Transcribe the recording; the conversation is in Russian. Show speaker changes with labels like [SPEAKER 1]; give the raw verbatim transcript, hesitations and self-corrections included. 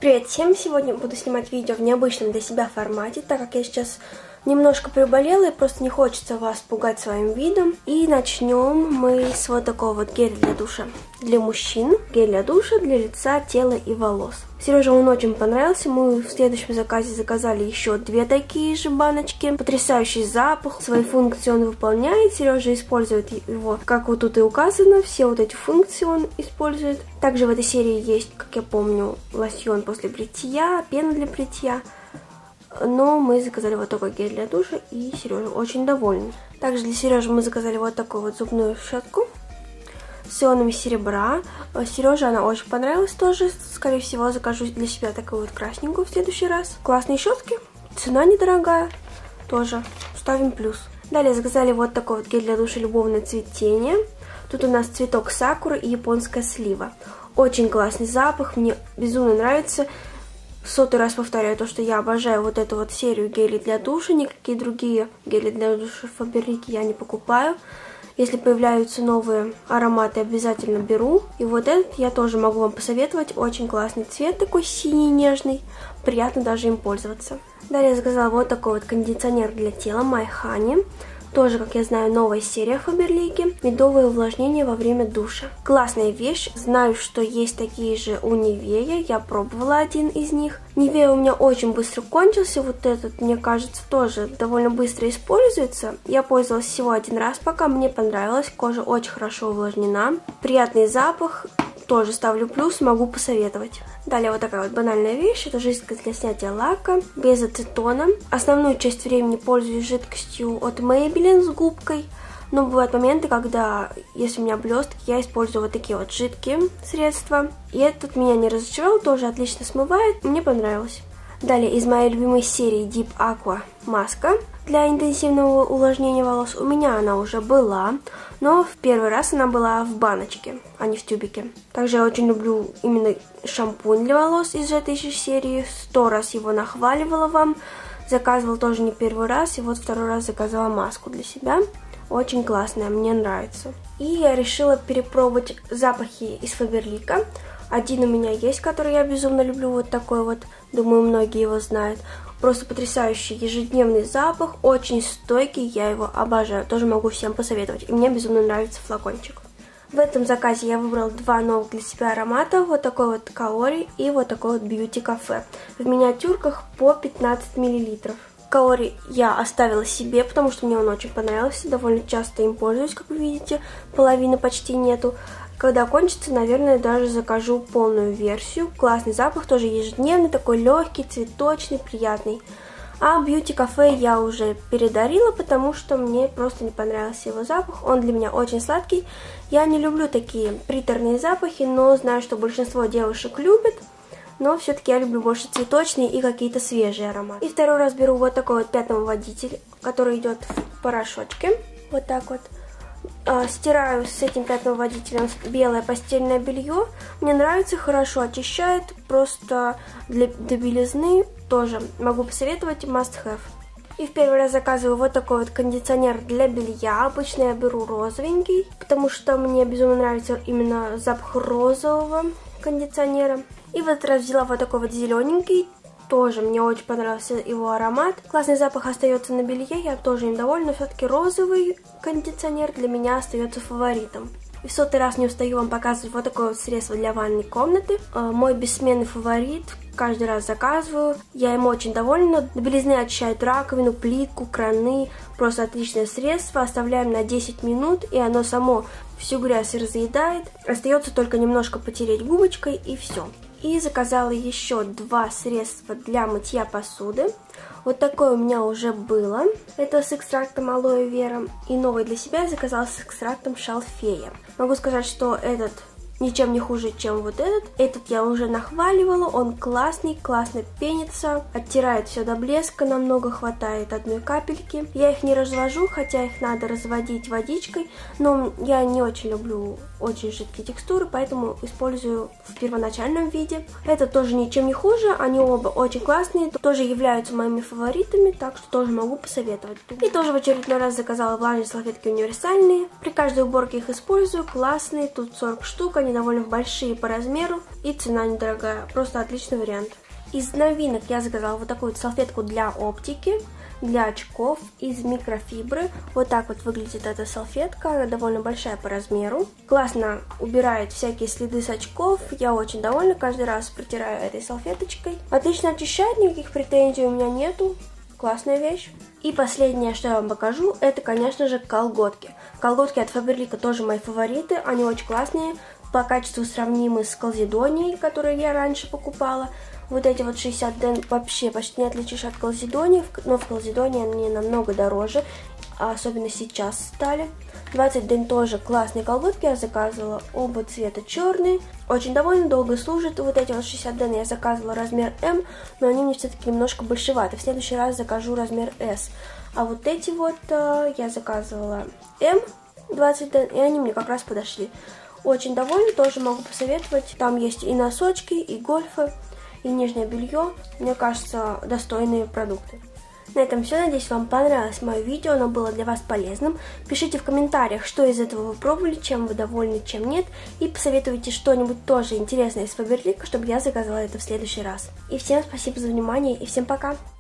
[SPEAKER 1] Привет всем! Сегодня буду снимать видео в необычном для себя формате, так как я сейчас немножко приболела и просто не хочется вас пугать своим видом. И начнем мы с вот такого вот геля для душа для мужчин. Гель для душа для лица, тела и волос. Сереже он очень понравился. Мы в следующем заказе заказали еще две такие же баночки. Потрясающий запах. Свои функции он выполняет. Сережа использует его, как вот тут и указано. Все вот эти функции он использует. Также в этой серии есть, как я помню, лосьон после бритья, пена для бритья. Но мы заказали вот такой гель для душа, и Сережа очень доволен. Также для Сережи мы заказали вот такую вот зубную щетку с ионами серебра. Сереже она очень понравилась тоже. Скорее всего, закажу для себя такую вот красненькую в следующий раз. Классные щетки, цена недорогая, тоже ставим плюс. Далее заказали вот такой вот гель для душа любовное цветение. Тут у нас цветок сакуры и японская слива. Очень классный запах, мне безумно нравится. Сотый раз повторяю то, что я обожаю вот эту вот серию гелей для душа. Никакие другие гели для душа Фаберлики я не покупаю. Если появляются новые ароматы, обязательно беру. И вот этот я тоже могу вам посоветовать. Очень классный цвет, такой синий, нежный. Приятно даже им пользоваться. Далее я заказала вот такой вот кондиционер для тела My Honey. Тоже, как я знаю, новая серия Фаберлики. Медовое увлажнение во время душа. Классная вещь. Знаю, что есть такие же у Нивея. Я пробовала один из них. Нивея у меня очень быстро кончился. Вот этот, мне кажется, тоже довольно быстро используется. Я пользовалась всего один раз, пока мне понравилось. Кожа очень хорошо увлажнена. Приятный запах. Тоже ставлю плюс, могу посоветовать. Далее вот такая вот банальная вещь. Это жидкость для снятия лака без ацетона. Основную часть времени пользуюсь жидкостью от Maybelline с губкой. Но бывают моменты, когда, если у меня блестки, я использую вот такие вот жидкие средства. И этот меня не разочаровал, тоже отлично смывает. Мне понравилось. Далее из моей любимой серии Deep Aqua маска для интенсивного увлажнения волос. У меня она уже была, но в первый раз она была в баночке, а не в тюбике. Также я очень люблю именно шампунь для волос из этой же серии. Сто раз его нахваливала вам. Заказывала тоже не первый раз, и вот второй раз заказала маску для себя. Очень классная, мне нравится. И я решила перепробовать запахи из Фаберлика. Один у меня есть, который я безумно люблю, вот такой вот, думаю, многие его знают. Просто потрясающий ежедневный запах, очень стойкий, я его обожаю, тоже могу всем посоветовать. И мне безумно нравится флакончик. В этом заказе я выбрала два новых для себя аромата, вот такой вот Kaori и вот такой вот Beauty Cafe. В миниатюрках по пятнадцать миллилитров. Kaori я оставила себе, потому что мне он очень понравился, довольно часто им пользуюсь, как вы видите, половины почти нету. Когда кончится, наверное, даже закажу полную версию. Классный запах, тоже ежедневный, такой легкий, цветочный, приятный. А Beauty Cafe я уже передарила, потому что мне просто не понравился его запах. Он для меня очень сладкий. Я не люблю такие приторные запахи, но знаю, что большинство девушек любят. Но все-таки я люблю больше цветочные и какие-то свежие ароматы. И второй раз беру вот такой вот пятновыводитель, который идет в порошочке. Вот так вот. Стираю с этим пятновыводителем белое постельное белье. Мне нравится, хорошо очищает. Просто для, для белизны тоже могу посоветовать, must have. И в первый раз заказываю вот такой вот кондиционер для белья. Обычно я беру розовенький, потому что мне безумно нравится именно запах розового кондиционера. И в этот раз взяла вот такой вот зелененький. Тоже мне очень понравился его аромат. Классный запах остается на белье, я тоже им довольна. Но все-таки розовый кондиционер для меня остается фаворитом. И в сотый раз не устаю вам показывать вот такое вот средство для ванной комнаты. Мой бессменный фаворит. Каждый раз заказываю. Я им очень довольна. До белизны очищает раковину, плитку, краны. Просто отличное средство. Оставляем на десять минут, и оно само всю грязь разъедает. Остается только немножко потереть губочкой, и все. И заказала еще два средства для мытья посуды. Вот такое у меня уже было. Это с экстрактом алоэ вера. И новый для себя я заказала с экстрактом шалфея. Могу сказать, что этот ничем не хуже, чем вот этот. Этот я уже нахваливала. Он классный, классно пенится. Оттирает все до блеска. Намного хватает одной капельки. Я их не развожу, хотя их надо разводить водичкой. Но я не очень люблю очень жидкие текстуры, поэтому использую в первоначальном виде. Это тоже ничем не хуже, они оба очень классные, тоже являются моими фаворитами, так что тоже могу посоветовать. И тоже в очередной раз заказала влажные салфетки универсальные. При каждой уборке их использую, классные, тут сорок штук, они довольно большие по размеру и цена недорогая, просто отличный вариант. Из новинок я заказала вот такую вот салфетку для оптики, для очков из микрофибры. Вот так вот выглядит эта салфетка, она довольно большая по размеру. Классно убирает всякие следы с очков, я очень довольна, каждый раз протираю этой салфеточкой. Отлично очищает, никаких претензий у меня нету, классная вещь. И последнее, что я вам покажу, это, конечно же, колготки. Колготки от Faberlic тоже мои фавориты, они очень классные, по качеству сравнимы с Calzedonia, которые я раньше покупала. Вот эти вот шестьдесят ден вообще почти не отличишь от Calzedonia, но в Calzedonia они намного дороже, особенно сейчас стали. двадцать ден тоже классные колготки я заказывала, оба цвета черные, очень довольно долго служат. Вот эти вот шестьдесят ден я заказывала размер эм, но они мне все-таки немножко большеваты, в следующий раз закажу размер эс. А вот эти вот э, я заказывала эм, двадцать ден, и они мне как раз подошли. Очень довольна, тоже могу посоветовать, там есть и носочки, и гольфы, и нижнее белье, мне кажется, достойные продукты. На этом все, надеюсь, вам понравилось мое видео, оно было для вас полезным. Пишите в комментариях, что из этого вы пробовали, чем вы довольны, чем нет, и посоветуйте что-нибудь тоже интересное из Faberlic, чтобы я заказала это в следующий раз. И всем спасибо за внимание, и всем пока!